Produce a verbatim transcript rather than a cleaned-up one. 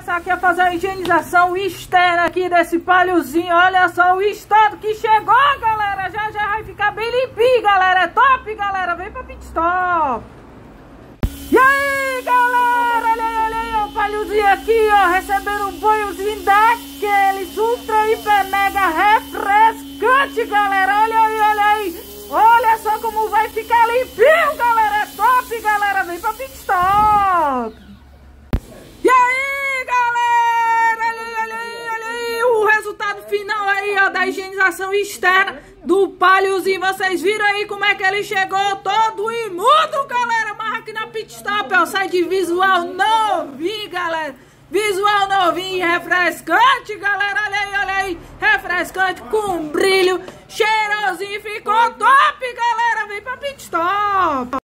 tá aqui a fazer a higienização externa aqui desse palhozinho. Olha só o estado que chegou, galera. Já já vai ficar bem limpinho, galera. É top, galera. Vem pra pit stop. E aí, galera, olha aí, olha aí, o palhozinho aqui, ó, recebendo um banhozinho daqueles ultra, hiper, mega refrescante, galera. Olha aí, olha aí. Olha só como vai ficar limpinho, galera. É top, galera. Vem pra pit stop. E aí, galera, olha aí, olha aí, olha aí, o resultado final aí, ó, da higienização externa do palhozinho. Vocês viram aí como é que ele chegou todo imundo, galera. Mas aqui na pit stop, ó, sai de visual novinho, galera. Visual novinho e refrescante, galera. Olha aí, olha aí. Refrescante com brilho, cheirosinho. Ficou top, galera. Vem pra pit stop.